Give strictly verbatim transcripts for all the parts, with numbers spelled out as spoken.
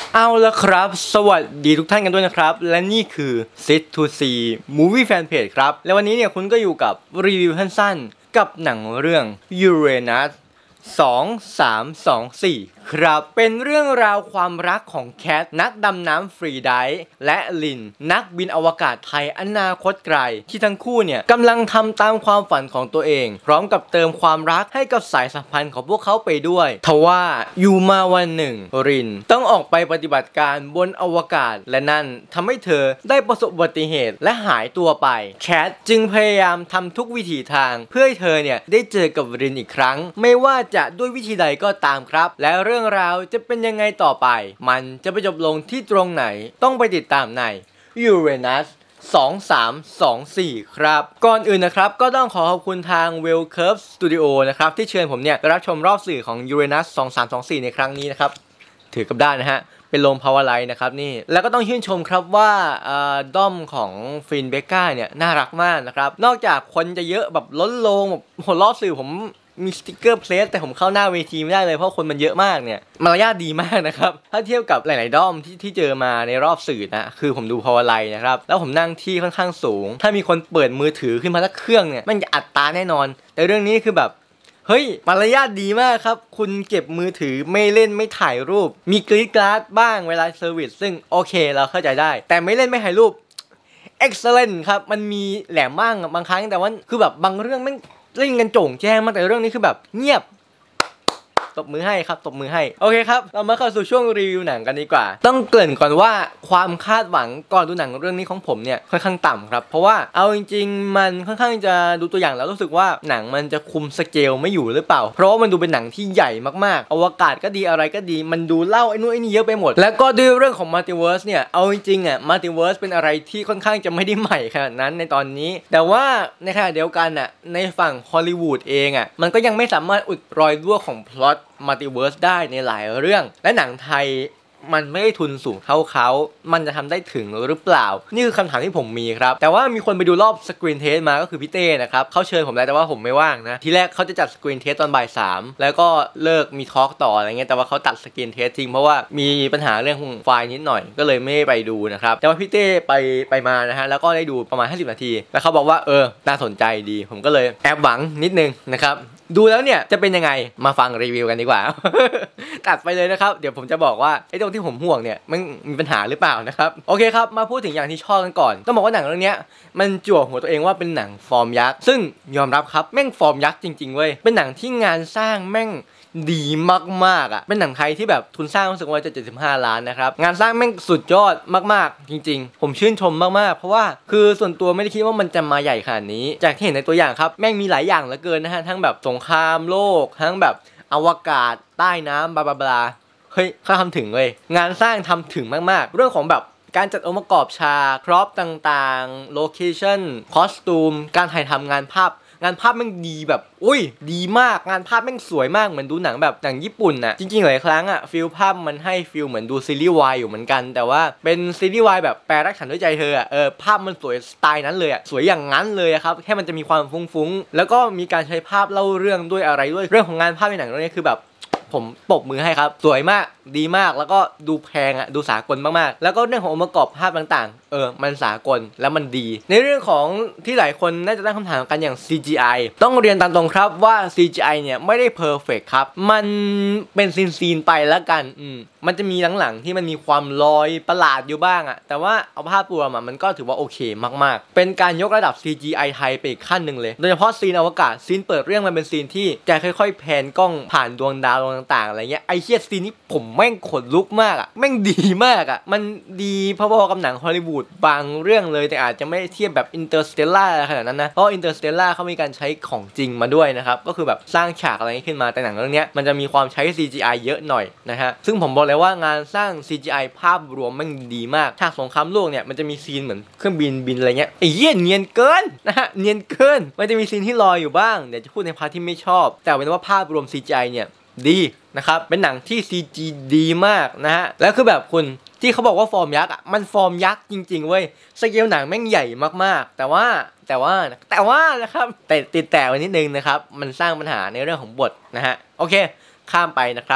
เอาละครับสวัสดีทุกท่านกันด้วยนะครับและนี่คือ Sit to See Movie Fan Page ครับและวันนี้เนี่ยคุณก็อยู่กับรีวิวสั้นๆกับหนังเรื่อง Uranus สอง สาม สอง สี่ครับเป็นเรื่องราวความรักของแคทนักดำน้ำฟรีไดฟ์และลินนักบินอวกาศไทยอนาคตไกลที่ทั้งคู่เนี่ยกำลังทำตามความฝันของตัวเองพร้อมกับเติมความรักให้กับสายสัมพันธ์ของพวกเขาไปด้วยทว่าอยู่มาวันหนึ่งรินต้องออกไปปฏิบัติการบนอวกาศและนั่นทำให้เธอได้ประสบอุบัติเหตุและหายตัวไปแคทจึงพยายามทำทุกวิถีทางเพื่อให้เธอเนี่ยได้เจอกับรินอีกครั้งไม่ว่าจะด้วยวิธีใดก็ตามครับและเรื่องราวจะเป็นยังไงต่อไปมันจะไปจบลงที่ตรงไหนต้องไปติดตามใน Uranus สอง สาม สอง สี่ครับก่อนอื่นนะครับก็ต้องขอขอบคุณทาง Well Curve Studio นะครับที่เชิญผมเนี่ยรับชมรอบสื่อของ Uranus สอง สาม สอง สี่ในครั้งนี้นะครับถือกับด้านนะฮะเป็นโลมพาวเวอร์ไลท์นะครับนี่แล้วก็ต้องชื่นชมครับว่าด้อมของฟินเบก้าเนี่ยน่ารักมากนะครับนอกจากคนจะเยอะแบบล้นโลงแบบหัวรอบสื่อผมมีสติกเกอร์เพลสแต่ผมเข้าหน้าเวทีไม่ได้เลยเพราะคนมันเยอะมากเนี่ยมารยาทดีมากนะครับถ้าเทียบกับหลายๆด้อมที่ที่เจอมาในรอบสื่อนะคือผมดูพาวเวอร์ไลท์นะครับแล้วผมนั่งที่ค่อนข้างสูงถ้ามีคนเปิดมือถือขึ้นมาสักเครื่องเนี่ยมันจะอัดตาแน่นอนแต่เรื่องนี้คือแบบเฮ้ยมารยาทดีมากครับคุณเก็บมือถือไม่เล่นไม่ถ่ายรูปมีกรี๊ดกราดบ้างเวลาเซอร์วิสซึ่งโอเคเราเข้าใจได้แต่ไม่เล่นไม่ถ่ายรูป excellent ครับมันมีแหลมบ้างบางครั้งแต่ว่าคือแบบบางเรื่องมันเล่นกันโจ่งแจ้งมากแต่เรื่องนี้คือแบบเงียบตบมือให้ครับตบมือให้โอเคครับเรามาเข้าสู่ช่วงรีวิวหนังกันดีกว่าต้องเกริ่นก่อนว่าความคาดหวังก่อนดูหนังเรื่องนี้ของผมเนี่ยค่อนข้างต่ำครับเพราะว่าเอาจริงๆมันค่อนข้างจะดูตัวอย่างแล้วรู้สึกว่าหนังมันจะคุมสเกลไม่อยู่หรือเปล่าเพราะว่ามันดูเป็นหนังที่ใหญ่มากๆอวกาศก็ดีอะไรก็ดีมันดูเล่าไอ้นู่นไอ้นี่เยอะไปหมดแล้วก็ด้วยเรื่องของมัลติเวิร์สเนี่ยเอาจริงๆอ่ะมัลติเวิร์สเป็นอะไรที่ค่อนข้างจะไม่ได้ใหม่ขนาดนั้นในตอนนี้แต่ว่าในขณะเดียวกันอ่ะในฝั่งฮอลลีวูดเองอ่ะมันก็ยังไม่สามารถอุดรอยรั่วของพล็อตมัลติเวิร์สได้ในหลายเรื่องและหนังไทยมันไม่ได้ทุนสูงเท่าเขามันจะทำได้ถึงหรือเปล่านี่คือคำถามที่ผมมีครับแต่ว่ามีคนไปดูรอบสกรีนเทสมาก็คือพี่เต้นะครับเขาเชิญผมแล้วแต่ว่าผมไม่ว่างนะทีแรกเขาจะจัดสกรีนเทสตอนบ่ายสามแล้วก็เลิกมีทอล์กต่ออะไรเงี้ยแต่ว่าเขาตัดสกรีนเทสทิ้งเพราะว่ามีปัญหาเรื่องไฟล์นิดหน่อยก็เลยไม่ไปดูนะครับแต่ว่าพี่เต้ไปไปมานะฮะแล้วก็ได้ดูประมาณห้าสิบนาทีแล้วเขาบอกว่าเออน่าสนใจดีผมก็เลยแอบหวังนิดนึงนะครับดูแล้วเนี่ยจะเป็นยังไงมาฟังรีวิวกันดีกว่า ตัดไปเลยนะครับเดี๋ยวผมจะบอกว่าไอ้ตรงที่ผมห่วงเนี่ยมันมีปัญหาหรือเปล่านะครับโอเคครับมาพูดถึงอย่างที่ชอบกันก่อนต้องบอกว่าหนังเรื่องนี้มันจั่วหัวตัวเองว่าเป็นหนังฟอร์มยักษ์ซึ่งยอมรับครับแม่งฟอร์มยักษ์จริงๆเว้ยเป็นหนังที่งานสร้างแม่งดีมากๆอ่ะเป็นหนังไทยที่แบบทุนสร้างรู้สึกว่าจะเจ็ดสิบห้าล้านนะครับงานสร้างแม่งสุดยอดมากๆจริงๆผมชื่นชมมากๆเพราะว่าคือส่วนตัวไม่ได้คิดว่ามันจะมาใหญ่ขนาดนี้จากที่เห็นในตัวอย่างครับแม่งมีหลายอย่างเหลือเกินนะฮะทั้งแบบสงครามโลกทั้งแบบอวกาศใต้น้ำบลาบลาบลาเฮ้ยเขาทำถึงเลยงานสร้างทำถึงมากๆเรื่องของแบบการจัดองค์ประกอบฉากครอปต่างๆโลเคชั่นคอสตูมการถ่ายทำงานภาพงานภาพแม่งดีแบบอุ้ยดีมากงานภาพแม่งสวยมากเหมือนดูหนังแบบหนังญี่ปุ่นน่ะจริงๆหลายครั้งอ่ะฟิลภาพมันให้ฟิลเหมือนดูซีรีส์วายอยู่เหมือนกันแต่ว่าเป็นซีรีส์วายแบบแปลรักฉันด้วยใจเธออ่ะเออภาพมันสวยสไตล์นั้นเลยอ่ะสวยอย่างนั้นเลยครับแค่มันจะมีความฟุ้งๆแล้วก็มีการใช้ภาพเล่าเรื่องด้วยอะไรด้วยเรื่องของงานภาพในหนังเรื่องนี้คือแบบผมปรบมือให้ครับสวยมากดีมากแล้วก็ดูแพงอ่ะดูสากลมากๆแล้วก็เรื่องขององค์ประกอบภาพต่างๆเออมันสากลแล้วมันดีในเรื่องของที่หลายคนน่าจะตั้งคำถามกันอย่าง ซี จี ไอ ต้องเรียนตามตรงครับว่า ซี จี ไอ เนี่ยไม่ได้เพอร์เฟกต์ครับมันเป็นซีนๆไปแล้วกันอืมมันจะมีหลังๆที่มันมีความลอยประหลาดอยู่บ้างอ่ะแต่ว่าเอาภาพรวมอ่ะมันก็ถือว่าโอเคมากๆเป็นการยกระดับ ซี จี ไอ ไทยไปอีกขั้นหนึ่งเลยโดยเฉพาะซีนอวกาศซีนเปิดเรื่องมันเป็นซีนที่แกค่อยๆแพนกล้องผ่านดวงดาวต่างๆอะไรเงี้ยไอเชี่ยซีนนี้ผมแม่งขนลุกมากอ่ะแม่งดีมากอ่ะมันดีพอๆกับหนังฮอลลีวูดบางเรื่องเลยแต่อาจจะไม่เทียบแบบอินเตอร์สเตลล่าขนาดนั้นนะเพราะอินเตอร์สเตลล่าเขามีการใช้ของจริงมาด้วยนะครับก็คือแบบสร้างฉากอะไรขึ้นมาแต่หนังเรื่องนี้มันจะมีความใช้ ซี จี ไอ เยอะหน่อยนะฮะซึ่งผมบอกเลยว่างานสร้าง ซี จี ไอ ภาพรวมมันดีมากฉากสงครามโลกเนี่ยมันจะมีซีนเหมือนเครื่องบินบินอะไรเงี้ยไอ้เหี้ยเนียนเกินนะฮะเนียนเกินมันจะมีซีนที่ลอยอยู่บ้างเดี๋ยวจะพูดในพาร์ทที่ไม่ชอบแต่เป็นว่าภาพรวม ซี จี ไอ เนี่ยดีนะครับเป็นหนังที่ ซี จี ดีมากนะฮะแล้วคือแบบคุณที่เขาบอกว่าฟอร์มยักษ์อ่ะมันฟอร์มยักษ์จริงๆเว้ยสเกลหนังแม่งใหญ่มากๆแต่ว่าแต่ว่าแต่ว่านะครับแต่ติดแต่ไว้นิดนึงนะครับมันสร้างปัญหาในเรื่องของบทนะฮะโอเคข้ามไปนะครับม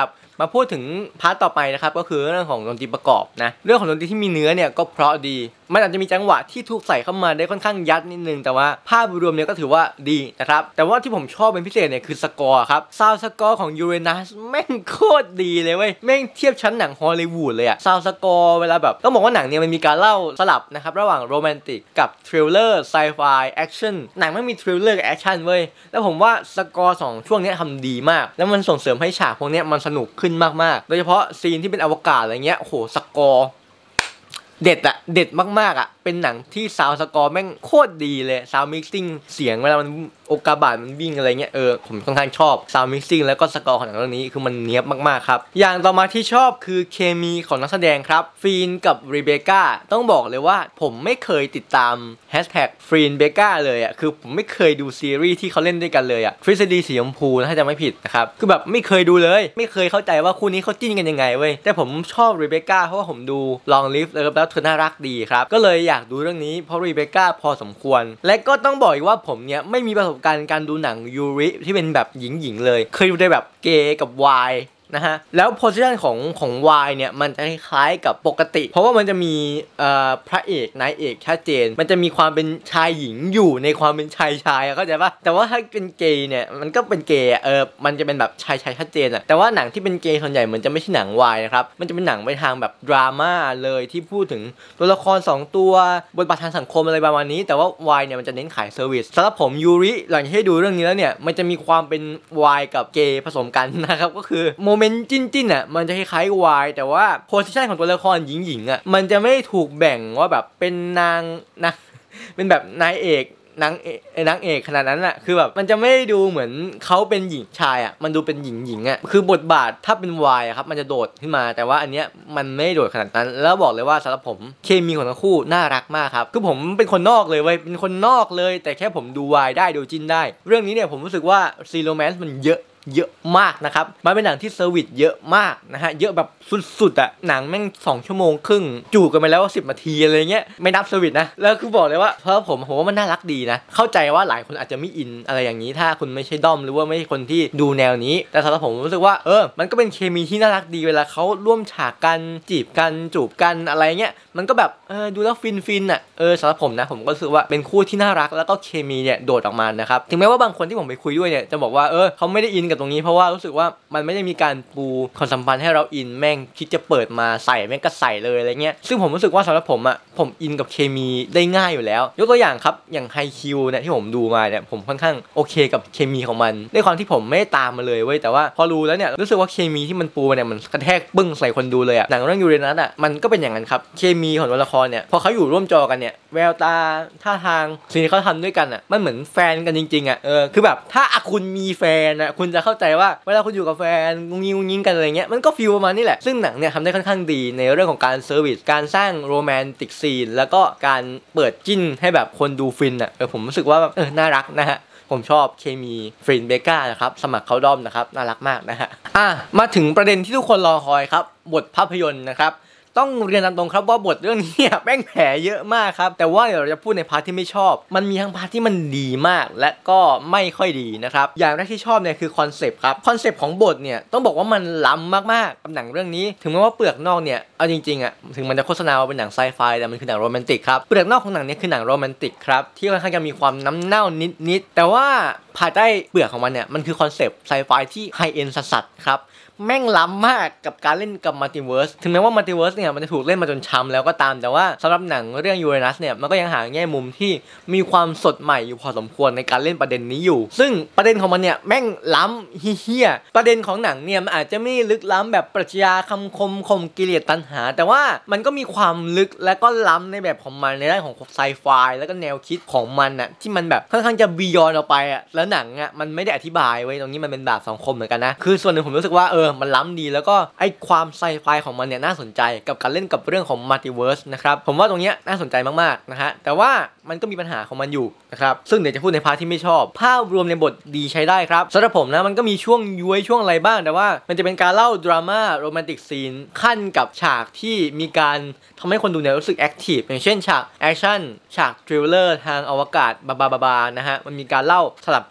มาพูดถึงพาร์ทต่อไปนะครับก็คือเรื่องของดนตรีประกอบนะเรื่องของดนตรีที่มีเนื้อเนี่ยก็เพราะดีมันอาจจะมีจังหวะที่ถูกใส่เข้ามาได้ค่อนข้างยัดนิดนึงแต่ว่าภาพรวมเนี่ยก็ถือว่าดีนะครับแต่ว่าที่ผมชอบเป็นพิเศษเนี่ยคือสกอร์ครับซาวด์สกอร์ของยูเรนัสแม่งโคตรดีเลยเว้ยแม่งเทียบชั้นหนังฮอลลีวูดเลยอะซาวด์สกอร์เวลาแบบต้องบอกว่าหนังเนี่ยมันมีการเล่าสลับนะครับระหว่างโรแมนติกกับทริลเลอร์ไซไฟแอคชั่นหนังมันมีทริลเลอร์กับแอคชั่นเว้ยแล้วผมว่าสกอร์สองช่วงนี้ทำดีมากแล้วมันส่งเสริมให้ฉากพวกนี้มันสนุกขึ้นมากๆโดยเฉพาะซีนที่เป็นอวกาศอะไรเงี้ยโอ้โหสกอร์เด็ดอะเด็ดมากๆอะเป็นหนังที่ซาวด์สกอร์แม่งโคตรดีเลยซาวด์มิกซิ่งเสียงเวลามันโอกาบาทมันวิ่งอะไรเงี้ยเออผมค่อนข้างชอบซาวด์มิกซิ่งแล้วก็สกอร์ของหนังเรื่องนี้คือมันเนี้ยบมากๆครับอย่างต่อมาที่ชอบคือเคมีของนักแสดงครับฟีนกับรีเบคก้าต้องบอกเลยว่าผมไม่เคยติดตามแฮชแท็กฟีนเบคก้าเลยอะคือผมไม่เคยดูซีรีส์ที่เขาเล่นด้วยกันเลยอะทฤษฎีสีชมพูถ้าจะไม่ผิดนะครับคือแบบไม่เคยดูเลยไม่เคยเข้าใจว่าคู่นี้เขาจิ้นกันยังไงเว้ยแต่ผมชอบรีเบคก้าเพราะว่าผมดู Long Live แล้วเธอน่ารักดีครับก็เลยอยากดูเรื่องนี้เพราะรีเบคก้าพอสมควรและก็ต้องบอกอีกว่าผมเนี้ยไม่มีประสบการณ์การดูหนังยูริที่เป็นแบบหญิงๆเลยเคยดูได้แบบเกย์กับวายนะฮะแล้วโพสิชันของของวายเนี่ยมันจะคล้ายกับปกติเพราะว่ามันจะมีเอ่อพระเอกนายเอกชัดเจนมันจะมีความเป็นชายหญิงอยู่ในความเป็นชายชายเข้าใจปะแต่ว่าถ้าเป็นเกย์เนี่ยมันก็เป็นเกย์เออมันจะเป็นแบบชายชายชัดเจนอะแต่ว่าหนังที่เป็นเกย์ส่วนใหญ่มันจะไม่ใช่หนังวายนะครับมันจะเป็นหนังไปทางแบบดราม่าเลยที่พูดถึงตัวละครสองตัวบทบาททางสังคมอะไรประมาณนี้แต่ว่าวายเนี่ยมันจะเน้นขายเซอร์วิสสำหรับผมยูริหลังจากที่ดูเรื่องนี้แล้วเนี่ยมันจะมีความเป็นวายกับเกย์ผสมกันนะครับก็คือโมเมนต์จิ้นจิ้นอ่ะมันจะคล้ายๆวายแต่ว่าโพสิชันของตัวละครหญิงๆอ่ะมันจะไม่ถูกแบ่งว่าแบบเป็นนางนะเป็นแบบนายเอกนางเอกนางเอกขนาดนั้นอ่ะคือแบบมันจะไม่ดูเหมือนเขาเป็นหญิงชายอ่ะมันดูเป็นหญิงหญิงอ่ะคือบทบาทถ้าเป็นวายอ่ะครับมันจะโดดขึ้นมาแต่ว่าอันเนี้ยมันไม่โดดขนาดนั้นแล้วบอกเลยว่าสำหรับผมเคมีของทั้งคู่น่ารักมากครับคือผมเป็นคนนอกเลยเว้ยเป็นคนนอกเลยแต่แค่ผมดูวายได้ดูจิ้นได้เรื่องนี้เนี่ยผมรู้สึกว่าซีโรแมนซ์มันเยอะเยอะมากนะครับมันเป็นหนังที่เซอร์วิสเยอะมากนะฮะเยอะแบบสุดๆอะหนังแม่งสองชั่วโมงครึ่งจู่กันไปแล้วสิบนาทีอะไรเงี้ยไม่นับเซอร์วิสนะแล้วคือบอกเลยว่าเพราะผมผมว่ามันน่ารักดีนะเข้าใจว่าหลายคนอาจจะไม่อินอะไรอย่างนี้ถ้าคุณไม่ใช่ด้อมหรือว่าไม่ใช่คนที่ดูแนวนี้แต่สำหรับผมรู้สึกว่าเออมันก็เป็นเคมีที่น่ารักดีเวลาเขาร่วมฉากกันจีบกันจูบกันอะไรเงี้ยมันก็แบบเออดูแล้วฟินฟินอะเออสำหรับผมนะผมก็รู้สึกว่าเป็นคู่ที่น่ารักแล้วก็เคมีเนี่ยโดดออกมานะครับถึงแม้ว่าบางคนที่ผมไปคุยด้วยเนี่ยจะบอกว่าเออเขาไม่ได้อินกับตรงนี้เพราะว่ารู้สึกว่ามันไม่ได้มีการปูความสัมพันธ์ให้เราอินแม่งคิดจะเปิดมาใส่แม่งก็ใส่เลยอะไรเงี้ยซึ่งผมรู้สึกว่าสำหรับผมอ่ะผมอินกับเคมีได้ง่ายอยู่แล้วยกตัวอย่างครับอย่างไฮคิวเนี่ยที่ผมดูมาเนี่ยผมค่อนข้างโอเคกับเคมีของมันด้วยความที่ผมไม่ตามมาเลยเว้ยแต่ว่าพอรู้แล้วเนี่ยรู้สึกว่าเคมีที่มันปูมาเนี่ยมันกระแทกปึ้งใส่คนดูเลยอ่ะหนังเรื่องยูเรนัสอ่ะมันก็เป็นอย่างนั้นครับเคมีของตัวละครเนี่ยพอเขาอยู่ร่วมจอกันเนี่ยแววตาท่าทางสิ่งที่เขาทำด้วยกันอ่ะมันเหมือนแฟนกันจริงๆอ่ะเออคือแบบถ้าคุณมีแฟนอ่ะคุณจะเข้าใจว่าเวลาคุณอยู่กับแฟนงุ้งยิงงุ้งยิงกันอะไรเงี้ยมันก็ฟีลประมาณนี้แหละซึ่งหนังเนี่ยทำได้ค่อนข้างดีในเรื่องของการเซอร์วิสการสร้างโรแมนติกซีนแล้วก็การเปิดจิ้นให้แบบคนดูฟินอ่ะเออผมรู้สึกว่าเออน่ารักนะฮะผมชอบเคมีฟรินเบก้านะครับสมัครเข้าด้อมนะครับน่ารักมากนะฮะอ่ะมาถึงประเด็นที่ทุกคนรอคอยครับบทภาพยนตร์นะครับต้องเรียนตามตรงครับว่าบทเรื่องนี้เนี่ยแม่งแผลเยอะมากครับแต่ว่าเดี๋ยวเราจะพูดในพาร์ทที่ไม่ชอบมันมีทั้งพาร์ทที่มันดีมากและก็ไม่ค่อยดีนะครับอย่างแรกที่ชอบเนี่ยคือคอนเซปต์ครับคอนเซปต์ของบทเนี่ยต้องบอกว่ามันล้ำมากๆกับหนังเรื่องนี้ถึงแม้ว่าเปลือกนอกเนี่ยเอาจริงๆอ่ะถึงมันจะโฆษณาว่าเป็นหนังไซไฟแต่มันคือหนังโรแมนติกครับเปลือกนอกของหนังนี้คือหนังโรแมนติกครับที่ค่อนข้างจะมีความน้ำเน่านิดๆแต่ว่าภายใต้เปลือกของมันเนี่ยมันคือคอนเซปต์ไซไฟที่ไฮเอ็นสัสๆครับแม่งล้ำมากกับการเล่นกับมัลติเวิร์สถึงแม้ว่ามัลติเวิร์สเนี่ยมันจะถูกเล่นมาจนช้ำแล้วก็ตามแต่ว่าสำหรับหนังเรื่องยูเรนัสเนี่ยมันก็ยังหาแง่มุมที่มีความสดใหม่อยู่พอสมควรในการเล่นประเด็นนี้อยู่ซึ่งประเด็นของมันเนี่ยแม่งล้ำเฮี้ยประเด็นของหนังเนี่ยมันอาจจะไม่ลึกล้ำแบบปรัชญาคำคมคมกิเลสตัณหาแต่ว่ามันก็มีความลึกและก็ล้ำในแบบของมันในด้านของไซไฟแล้วก็แนวคิดของมันน่ะที่มันแบบค่อนข้างจะบียอนออกไปอ่ะแล้วหนังอ่ะมันไม่ได้อธิบายไว้ตรงนี้มันเป็นแบบสังคมเหมือนกันนะคือส่วนหนึ่งผมรู้สึกว่าเออมันล้ำดีแล้วก็ไอความไซไฟของมันเนี่ยน่าสนใจกับการเล่นกับเรื่องของมัลติเวิร์สนะครับผมว่าตรงนี้น่าสนใจมากๆนะฮะแต่ว่ามันก็มีปัญหาของมันอยู่นะครับซึ่งเดี๋ยวจะพูดในพาร์ทที่ไม่ชอบภาพรวมในบทดีใช้ได้ครับสำหรับผมนะมันก็มีช่วงย้วยช่วงอะไรบ้างแต่ว่ามันจะเป็นการเล่าดราม่าโรแมนติกซีนขั้นกับฉากที่มีการทำให้คนดูเนี่ยรู้สึกแอคทีฟอย่างเช่นฉากแอคชั่นฉากทริลเลอร์ทางอวกาศบาบาบาบานะฮะมันมีการเล่าสลับ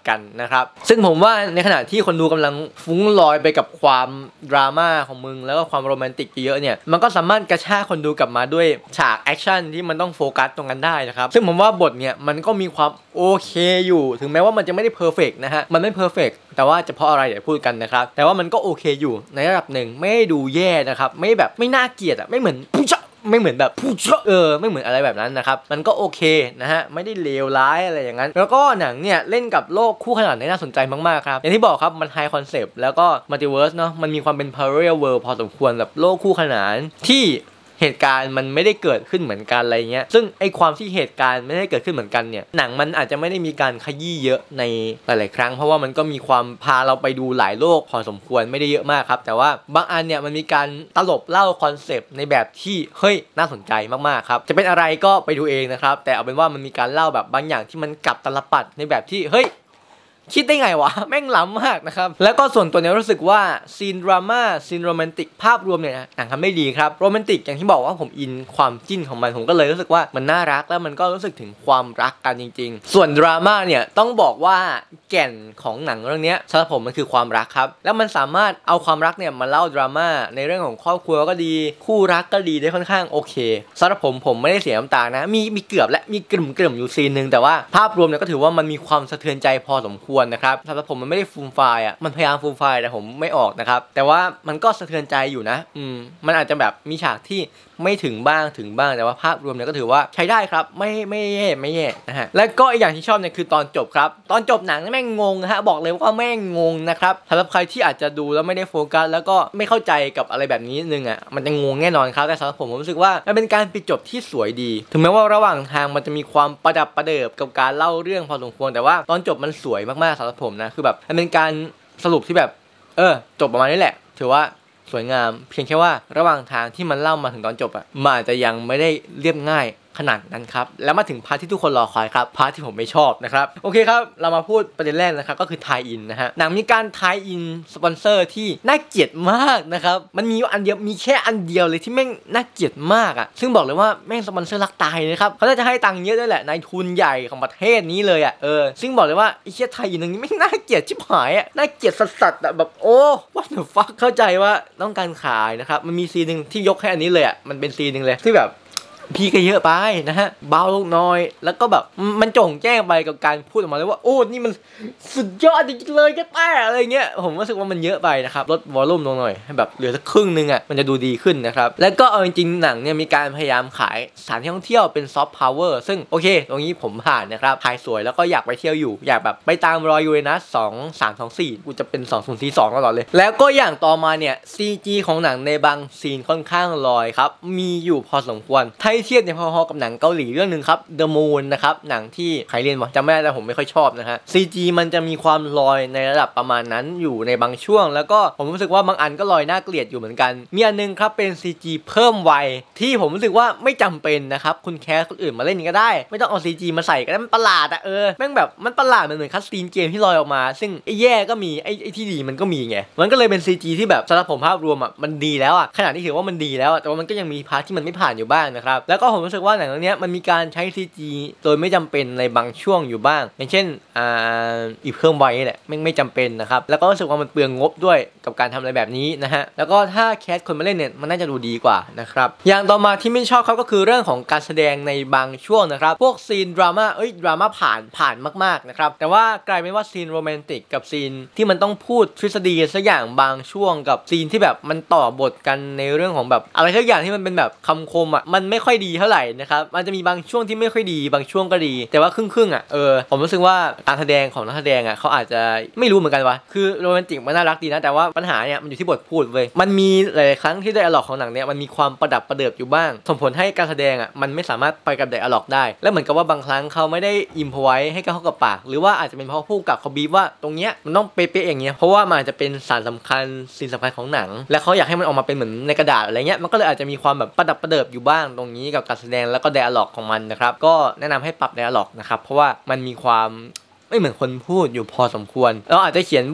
กันนะครับซึ่งผมว่าในขณะที่คนดูกำลังฟุ้งลอยไปกับความดราม่าของมึงแล้วก็ความโรแมนติกเยอะเนี่ยมันก็สามารถกระชากคนดูกลับมาด้วยฉากแอคชั่นที่มันต้องโฟกัสตรงนั้นได้นะครับซึ่งผมว่าบทเนี่ยมันก็มีความโอเคอยู่ถึงแม้ว่ามันจะไม่ได้เพอร์เฟกต์นะฮะมันไม่เพอร์เฟกต์แต่ว่าจะเพราะอะไรเดี๋ยวพูดกันนะครับแต่ว่ามันก็โอเคอยู่ในระดับหนึ่งไม่ได้ดูแย่นะครับไม่แบบไม่น่าเกลียดอ่ะไม่เหมือนผู้ชไม่เหมือนแบบผู้ชเออไม่เหมือนอะไรแบบนั้นนะครับมันก็โอเคนะฮะไม่ได้เลวร้ายอะไรอย่างนั้นแล้วก็หนังเนี่ยเล่นกับโลกคู่ขนานได้น่าสนใจมากๆครับอย่างที่บอกครับมันไฮคอนเซปต์แล้วก็มัลติเวิร์สเนาะมันมีความเป็น parallel world พอสมควรแบบโลกคู่ขนานที่เหตุการณ์มันไม่ได้เกิดขึ้นเหมือนกันอะไรเงี้ยซึ่งไอความที่เหตุการณ์ไม่ได้เกิดขึ้นเหมือนกันเนี่ยหนังมันอาจจะไม่ได้มีการขยี้เยอะในหลายๆครั้งเพราะว่ามันก็มีความพาเราไปดูหลายโลกพอสมควรไม่ได้เยอะมากครับแต่ว่าบางอันเนี่ยมันมีการตลบเล่าคอนเซปต์ในแบบที่เฮ้ยน่าสนใจมากๆครับจะเป็นอะไรก็ไปดูเองนะครับแต่เอาเป็นว่ามันมีการเล่าแบบบางอย่างที่มันกลับตลปัดในแบบที่เฮ้ยคิดได้ไงวะแม่งล้ำมากนะครับแล้วก็ส่วนตัวเนี่ยรู้สึกว่าซีนดราม่าซีนโรแมนติกภาพรวมเนี่ยหนังทำได้ดีครับโรแมนติกอย่างที่บอกว่าผมอินความจิ้นของมันผมก็เลยรู้สึกว่ามันน่ารักแล้วมันก็รู้สึกถึงความรักกันจริงๆส่วนดราม่าเนี่ยต้องบอกว่าแก่นของหนังเรื่องนี้สำหรับผมมันคือความรักครับแล้วมันสามารถเอาความรักเนี่ยมาเล่าดราม่าในเรื่องของครอบครัวก็ดีคู่รักก็ดีได้ค่อนข้างโอเคสำหรับผมผมไม่ได้เสียน้ำตานะมีมีเกือบและมีกลุ่มๆอยู่ซีนนึงแต่ว่าภาพรวมเนี่ยก็ถือว่ามันมีความสะเทือนใจพอสมควรนะครับสำหรับผมมันไม่ได้ฟูมไฟล์อ่ะมันพยายามฟูมไฟล์แต่ผมไม่ออกนะครับแต่ว่ามันก็สะเทือนใจอยู่นะอืมมันอาจจะแบบมีฉากที่ไม่ถึงบ้างถึงบ้างแต่ว่าภาพรวมเนี่ยก็ถือว่าใช้ได้ครับไม่ไม่แย่ไม่แย่นะฮะและก็อีกอย่างที่ชอบเนี่ยคือตอนจบครับตอนจบหนังแม่งงงฮะบอกเลยว่าแม่งงงนะครับสำหรับใครที่อาจจะดูแล้วไม่ได้โฟกัสแล้วก็ไม่เข้าใจกับอะไรแบบนี้นึงอ่ะมันจะงงแน่นอนครับแต่สำหรับผมผมรู้สึกว่ามันเป็นการปิดจบที่สวยดีถึงแม้ว่าระหว่างทางมันจะมีความประดับประเดิบกับการเล่าเรื่องพอสมควรแต่ว่าตอนจบมันสวยมากๆสำหรับผมนะคือแบบมันเป็นการสรุปที่แบบเออจบประมาณนี้แหละถือว่าสวยงามเพียงแค่ว่าระหว่างทางที่มันเล่ามาถึงตอนจบอ่ะมันอาจจะยังไม่ได้เรียบง่ายขนาดนั้นครับแล้วมาถึงพาร์ทที่ทุกคนรอคอยครับพาร์ทที่ผมไม่ชอบนะครับโอเคครับเรามาพูดประเด็นแรกนะครับก็คือไทอินนะฮะหนังมีการไทอินสปอนเซอร์ที่น่าเกลียดมากนะครับมันมีอันเดียวมีแค่อันเดียวเลยที่แม่งน่าเกลียดมากอ่ะซึ่งบอกเลยว่าแม่งสปอนเซอร์รักตายนะครับเขาจะให้ตังค์เยอะด้วยแหละนายทุนใหญ่ของประเทศนี้เลยอ่ะเออซึ่งบอกเลยว่าไอ้เชี่ยไทอินตรงนี้ไม่น่าเกลียดชิบหายอ่ะน่าเกลียดสัสๆอ่ะแบบโอ้ what the fuck เข้าใจว่าต้องการขายนะครับมันมีซีนนึงที่ยกให้อันนี้เลยอ่ะมันเป็นซีนนึงเลยที่แบบพี่ก็เยอะไปนะฮะเบาลงน้อยแล้วก็แบบมันจงแจ้งไปกับการพูดออกมาเลยว่าโอ้นี่มันสุดยอดจริงๆเลยแกแต่อะไรเงี้ยผมรู้สึกว่ามันเยอะไปนะครับลดวอลลุ่มลงหน่อยให้แบบเหลือสักครึ่งนึงอ่ะมันจะดูดีขึ้นนะครับแล้วก็เอาจริงๆหนังเนี่ยมีการพยายามขายสถานที่ท่องเที่ยวเป็นซอฟต์พาวเวอร์ซึ่งโอเคตรงนี้ผมผ่านนะครับถ่ายสวยแล้วก็อยากไปเที่ยวอยู่อยากแบบไปตามรอยยูเรนัสสอง สาม สอง สี่กูจะเป็นสอง ศูนย์ สี่ สองตลอดเลยแล้วก็อย่างต่อมาเนี่ย ซี จี ของหนังในบางซีนค่อนข้างลอยครับมีอยู่พอสมควรถ้าเทียบในพอๆกับหนังเกาหลีเรื่องนึงครับ The Moon นะครับหนังที่ใครเรียนวะจำไม่ได้แต่ผมไม่ค่อยชอบนะฮะ ซี จี มันจะมีความลอยในระดับประมาณนั้นอยู่ในบางช่วงแล้วก็ผมรู้สึกว่าบางอันก็ลอยน่าเกลียดอยู่เหมือนกันมีอันนึงครับเป็น ซี จี เพิ่มวัยที่ผมรู้สึกว่าไม่จำเป็นนะครับคุณแคสคนอื่นมาเล่นก็ได้ไม่ต้องเอา ซี จี มาใส่ก็ได้มันประหลาดอะเออแม่งแบบมันประหลาดเหมือนคัสซีนเกมที่ลอยออกมาซึ่งไอ้แย่ก็มีไอ้ไอ้ที่ดีมันก็มีไงมันก็เลยเป็น ซี จี ที่แบบสำหรับผมภาพรวมอะมันดีแล้วอะขนาดที่ถือว่ามันดีแล้วแต่ว่ามันก็ยังมีพาร์ทที่มันไม่ผ่านอยู่บ้างนะครับแล้วก็ผมรู้สึกว่าหนังเรื่องนี้มันมีการใช้ ซี จี โดยไม่จำเป็นในบางช่วงอยู่บ้างอย่างเช่นอ่าอีเพิ่มไว้แหละไม่ไม่จำเป็นนะครับแล้วก็รู้สึกว่ามันเปลืองงบด้วยกับการทำอะไรแบบนี้นะฮะแล้วก็ถ้าแคสคนมาเล่นเนี่ยมันน่าจะดูดีกว่านะครับอย่างต่อมาที่ไม่ชอบเขาก็คือเรื่องของการแสดงในบางช่วงนะครับพวกซีนดราม่าเอ้ยดราม่าผ่านผ่านมากๆนะครับแต่ว่ากลายเป็นว่าซีนโรแมนติกกับซีนที่มันต้องพูดทฤษฎีสักอย่างบางช่วงกับซีนที่แบบมันต่อบทกันในเรื่องของแบบอะไรสักอย่างที่มันเป็นแบบคำคมอ่ะมันไม่ค่อยดีเท่าไหร่นะครับมันจะมีบางช่วงที่ไม่ค่อยดีบางช่วงก็ดีแต่ว่าครึ่งๆอ่ะเออผมรู้สึกว่าการแสดงของนักแสดงอ่ะเขาอาจจะไม่รู้เหมือนกันว่าคือโรแมนติกมันน่ารักดีนะแต่ว่าปัญหาเนี่ยมันอยู่ที่บทพูดเว้ยมันมีหลายครั้งที่ไดอะล็อกของหนังเนี่ยมันมีความประดับประเดิบอยู่บ้างส่งผลให้การแสดงอ่ะมันไม่สามารถไปกับไดอะล็อกได้และเหมือนกับว่าบางครั้งเขาไม่ได้อิมพอไว้ให้เข้ากับปากหรือว่าอาจจะเป็นเพราะผู้กับเขาบีบว่าตรงเนี้ยมันต้องเป๊ะๆอย่างเงี้ยเพราะว่ามันอาจจะเป็นสารสำคัญสิ่งสำคัญของหนังและเขาอยากให้มันออกมาเป็นเหมือนในกระดาษอะไรเงี้ยมันก็เลยอาจจะมีความแบบประดับประเดิบอยู่บ้างตรงนี้กับการแสดงแล้วก็ไดอะล็อกของมันนะครับก็แนะนำให้ปรับไดอะล็อกนะครับเพราะว่ามันมีความไม่เหมือนคนพูดอยู่พอสมควรเราอาจจะเขียนบท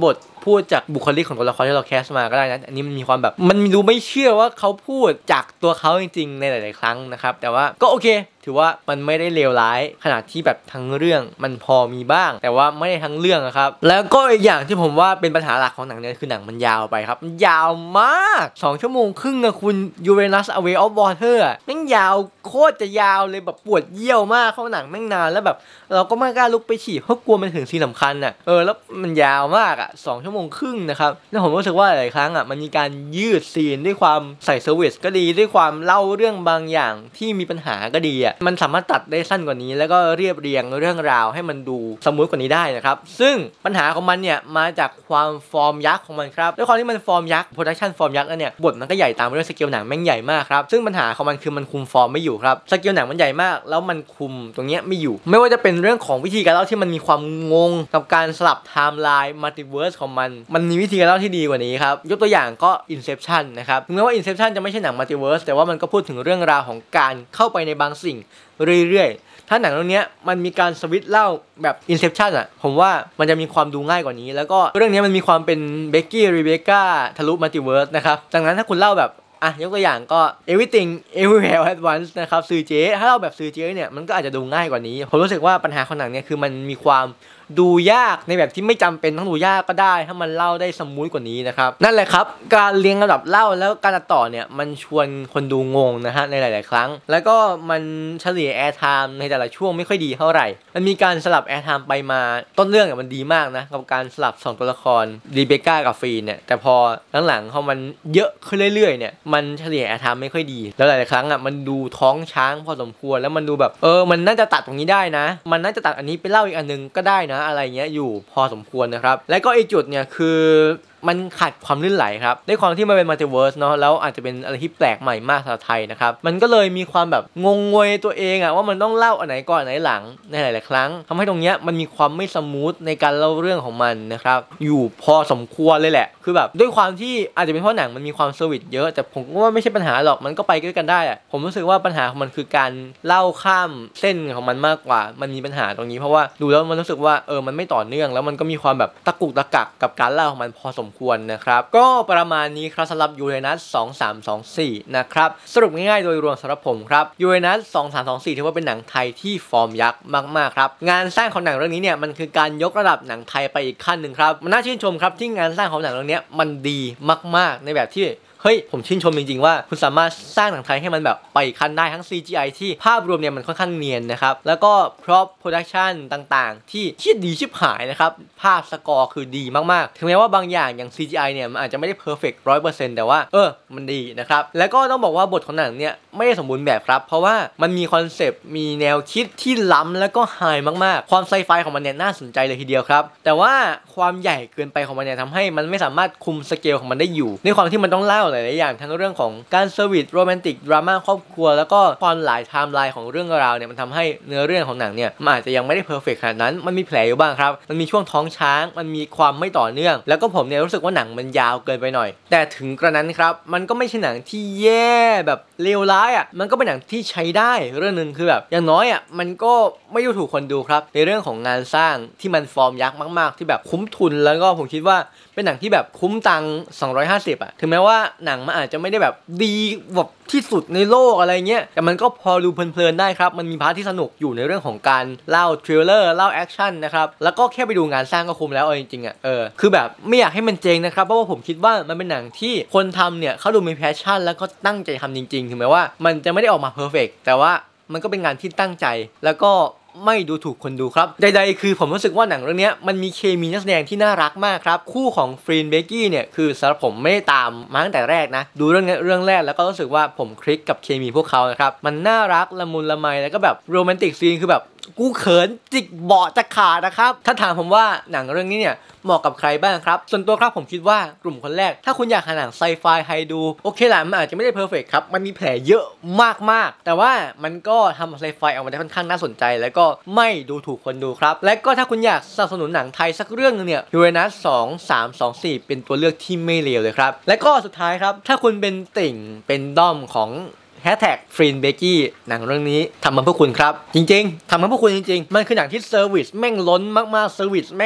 พูดจากบุคลิกของตัวละครที่เราแคสมาก็ได้นะอันนี้มันมีความแบบมันดูไม่เชื่อว่าเขาพูดจากตัวเขาจริงๆในหลายๆครั้งนะครับแต่ว่าก็โอเคถือว่ามันไม่ได้เลวร้ายขนาดที่แบบทั้งเรื่องมันพอมีบ้างแต่ว่าไม่ได้ทั้งเรื่องนะครับแล้วก็อีกอย่างที่ผมว่าเป็นปัญหาหลักของหนังเนี่ยคือหนังมันยาวไปครับมันยาวมากสองชั่วโมงครึ่งอะคุณ Uranus Away of Water อะแม่งยาวโคตรจะยาวเลยแบบปวดเยี่ยวมากเข้าหนังแม่งนานแล้วแบบเราก็ไม่กล้าลุกไปฉี่เพราะกลัวมันถึงซีนสำคัญอะเออแล้วมันยาวมากอะสองชั่วโมงครึ่งนะครับแล้วผมรู้สึกว่าหลายครั้งอะมันมีการยืดซีนด้วยความใส่เซอร์วิสก็ดีด้วยความเล่าเรื่องบางอย่างที่มีปัญหาก็ดีอะมันสามารถตัดได้สั้นกว่านี้แล้วก็เรียบเรียงเรื่องราวให้มันดูสมูทกว่านี้ได้นะครับซึ่งปัญหาของมันเนี่ยมาจากความฟอร์มยักษ์ของมันครับด้วยความที่มันฟอร์มยักษ์โปรดักชั่นฟอร์มยักษ์แล้วเนี่ยบทมันก็ใหญ่ตามไปด้วยสเกลหนังแม่งใหญ่มากครับซึ่งปัญหาของมันคือมันคุมฟอร์มไม่อยู่ครับสเกลหนังมันใหญ่มากแล้วมันคุมตรงเนี้ยไม่อยู่ไม่ว่าจะเป็นเรื่องของวิธีการเล่าที่มันมีความงงกับการสลับไทม์ไลน์มัลติเวิร์สของมันมันมีวิธีการเล่าที่ดีกว่านี้ครับยกตัวอย่างก็ Inception นะครับถึงแม้ว่า Inception จะไม่ใช่หนังมัลติเวิร์สแต่ว่ามันก็พูดถึงเรื่องราวของการเข้าไปในบางสิ่งเรื่อยๆถ้าหนังเรื่องนี้มันมีการสวิตช์เล่าแบบ Inception อ่ะผมว่ามันจะมีความดูง่ายกว่านี้แล้วก็เรื่องนี้มันมีความเป็นเบกกี้รีเบคก้าทะลุมัลติเวิร์สนะครับดังนั้นถ้าคุณเล่าแบบอ่ะยกตัวอย่างก็ everything everywhere at once นะครับซือเจ๊ถ้าเราแบบซือเจ๊เนี่ยมันก็อาจจะดูง่ายกว่านี้ผมรู้สึกว่าปัญหาของหนังเนี่ยคือมันมีความดูยากในแบบที่ไม่จำเป็นต้องดูยากก็ได้ถ้ามันเล่าได้สมูทกว่านี้นะครับนั่นแหละครับการเรียงลำดับเล่าแล้วการตัดต่อเนี่ยมันชวนคนดูงงนะฮะในหลายๆครั้งแล้วก็มันเฉลี่ยแอร์ไทม์ในแต่ละช่วงไม่ค่อยดีเท่าไหร่มันมีการสลับแอร์ไทม์ไปมาต้นเรื่องเนี่ยมันดีมากนะกับการสลับสองตัวละครรีเบคก้ากับฟีนเนี่ยแต่พอหลังๆพอมันเยอะขึ้นเรื่อยๆเนี่ยมันเฉลี่ยแอร์ไทม์ไม่ค่อยดีแล้วหลายๆครั้งอ่ะมันดูท้องช้างพอสมควรแล้วมันดูแบบเออมันน่าจะตัดตรงนี้ได้นะมันน่าจะตัดอันนี้ไปเล่าอีกอันนึงก็ได้นะอะไรเงี้ยอยู่พอสมควรนะครับและก็อีกจุดเนี่ยคือมันขาดความลื่นไหลครับด้วยความที่มันเป็นมัลติเวิร์สเนาะแล้วอาจจะเป็นอะไรที่แปลกใหม่มากสำหรับไทยนะครับมันก็เลยมีความแบบงงงวยตัวเองอะว่ามันต้องเล่าอันไหนก่อนอันไหนหลังในหลายๆครั้งทำให้ตรงเนี้ยมันมีความไม่สมูทในการเล่าเรื่องของมันนะครับอยู่พอสมควรเลยแหละคือแบบด้วยความที่อาจจะเป็นเพราะหนังมันมีความเซอร์วิสเยอะแต่ผมก็ว่าไม่ใช่ปัญหาหรอกมันก็ไปด้วยกันได้อะผมรู้สึกว่าปัญหาของมันคือการเล่าข้ามเส้นของมันมากกว่ามันมีปัญหาตรงนี้เพราะว่าดูแล้วมันรู้สึกว่าเออมันไม่ต่อเนื่องแล้วมันก็มีความแบบตะกุกตะกักกับการเล่าของมันพอสมควรนะครับก็ประมาณนี้ครับสำหรับยูเรนัสสองสามสองสี่นะครับสรุปง่ายๆโดยรวมสำหรับผมครับยูเรนัสสองสามสองสี่ถือว่าเป็นหนังไทยที่ฟอร์มยักษ์มากๆครับงานสร้างของหนังเรื่องนี้เนี่ยมันคือการยกระดับหนังไทยไปอีกขั้นหนึ่งครับมันน่าชื่นชมครับที่งานสร้างของหนังเรื่องนี้มันดีมากๆในแบบที่เฮ้ยผมชื่นชมจริงๆว่าคุณสามารถสร้างหนังไทยให้มันแบบไปอีกขั้นได้ทั้ง ซี จี ไอ ที่ภาพรวมเนี่ยมันค่อนข้างเนียนนะครับแล้วก็พร็อพโปรดักชั่นต่างๆที่ชิดดีชิบหายนะครับภาพสกอร์คือดีมากๆถึงแม้ว่าบางอย่างอย่าง ซี จี ไอ เนี่ยมันอาจจะไม่ได้เพอร์เฟกต์ ร้อยเปอร์เซ็นต์ แต่ว่าเออมันดีนะครับแล้วก็ต้องบอกว่าบทของหนังเนี่ยไม่ได้สมบูรณ์แบบครับเพราะว่ามันมีคอนเซปต์มีแนวคิดที่ล้ำแล้วก็ไฮมากๆความไซไฟของมันเนี่ยน่าสนใจเลยทีเดียวครับแต่ว่าความใหญ่เกินไปของมันเนี่ยทำให้มันไม่สามารถคุมสเกลของมันได้อยู่ในความที่มันต้องเล่าหลายๆอย่างทั้งเรื่องของการเซอร์วิสโรแมนติกดราม่าครอบครัวแล้วก็ความหลายไทม์ไลน์ของเรื่องราวเนี่ยมันทำให้เนื้อเรื่องของหนังเนี่ยมันอาจจะยังไม่ได้เพอร์เฟกต์ขนาดนั้นมันมีแผลอยู่บ้างครับมันมีช่วงท้องช้างมันมีความไม่ต่อเนื่องแล้วก็ผมเนี่ยรู้สึกว่าหนังมันยาวเกินไปหน่อยแต่ถึงกระนั้นครับมันก็ไม่ใช่หนังที่แย่แบบเลวร้ายอ่ะมันก็เป็นหนังที่ใช้ได้เรื่องนึงคือแบบอย่างน้อยอ่ะมันก็ไม่ดูถูกคนดูครับในเรื่องของงานสร้างที่มันฟอร์มยักษ์มากๆที่แบบคุ้มทุนแล้วก็ผมคิดว่าเป็นหนังที่แบบคุ้มตังค์สองร้อยห้าสิบอ่ะถึงแม้ว่าหนังมันอาจจะไม่ได้แบบดีแบบที่สุดในโลกอะไรเงี้ยแต่มันก็พอดูเพลินๆได้ครับมันมีพาร์ทที่สนุกอยู่ในเรื่องของการเล่าทริลเลอร์เล่าแอคชั่นนะครับแล้วก็แค่ไปดูงานสร้างก็คุ้มแล้วเอาจริงๆอ่ะเออคือแบบไม่อยากให้มันเจ๊งนะครับเพราะว่าผมคิดว่ามันเป็นหนังที่คนทำเนี่ยเขาดูมีแพชชั่นแล้วก็ตั้งใจทำจริงๆถึงแม้ว่ามันจะไม่ได้ออกมาเพอร์เฟกต์แต่ว่ามันก็เป็นงานที่ตั้งใจแล้วก็ไม่ดูถูกคนดูครับใดๆคือผมรู้สึกว่าหนังเรื่องนี้มันมีเคมีนักแสดงที่น่ารักมากครับคู่ของฟรีนเบกกี้เนี่ยคือสำหรับผมไม่ได้ตามมาตั้งแต่แรกนะดูเรื่องนี้เรื่องแรกแล้วก็รู้สึกว่าผมคลิกกับเคมีพวกเขานะครับมันน่ารักละมุนละไมแล้วก็แบบโรแมนติกซีนคือแบบกูเขินจิกเบาะจะขาดนะครับถ้าถามผมว่าหนังเรื่องนี้เนี่ยเหมาะกับใครบ้างครับส่วนตัวครับผมคิดว่ากลุ่มคนแรกถ้าคุณอยากหาหนังไซไฟไฮดูโอเคแหละมันอาจจะไม่ได้เพอร์เฟกต์ครับมันมีแผลเยอะมากๆแต่ว่ามันก็ทำไซไฟออกมาได้ค่อนข้างน่าสนใจแล้วก็ไม่ดูถูกคนดูครับและก็ถ้าคุณอยากสนับสนุนหนังไทยสักเรื่องนึงเนี่ยยูเรนัสสอง สาม สอง สี่เป็นตัวเลือกที่ไม่เลวเลยครับและก็สุดท้ายครับถ้าคุณเป็นติ่งเป็นด้อมของแฮชแท็กฟรีนเบกกี้หนังเรื่องนี้ทำมาเพื่อคุณครับจริงๆทำมาเพื่อคุณจริงๆมันคือหนังที่เซอร์วิสแม่งล้นมากๆเซอร์วิสแม่งแบบ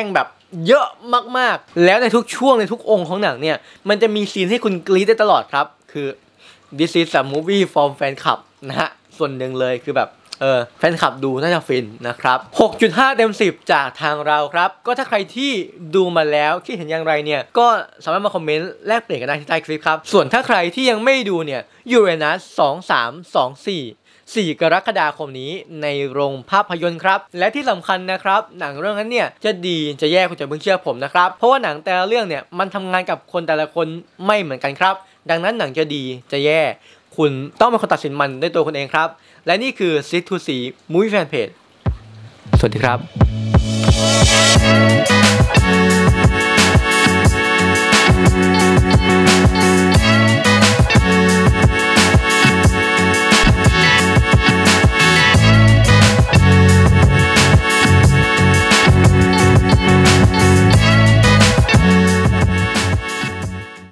เยอะมากๆแล้วในทุกช่วงในทุกองค์ของหนังเนี่ยมันจะมีซีนให้คุณกรี๊ดได้ตลอดครับคือ this is a movie for fan club นะฮะส่วนหนึ่งเลยคือแบบเออแฟนคลับดูน่าจะฟินนะครับ หกจุดห้า เต็มสิบจากทางเราครับก็ถ้าใครที่ดูมาแล้วคิดเห็นอย่างไรเนี่ยก็สามารถมาคอมเมนต์แลกเปลี่ยนกันได้ที่ใต้คลิปครับส่วนถ้าใครที่ยังไม่ดูเนี่ย Uranus สองสามสองสี่ สี่กรกฎาคมนี้ในโรงภาพยนตร์ครับและที่สำคัญนะครับหนังเรื่องนั้นเนี่ยจะดีจะแย่คุณจะเพิ่งเชื่อผมนะครับเพราะว่าหนังแต่ละเรื่องเนี่ยมันทำงานกับคนแต่ละคนไม่เหมือนกันครับดังนั้นหนังจะดีจะแย่คุณต้องเป็นคนตัดสินมันด้วยตัวคุณเองครับและนี่คือ Sit to See Movie Fan Page สวัสดีครับ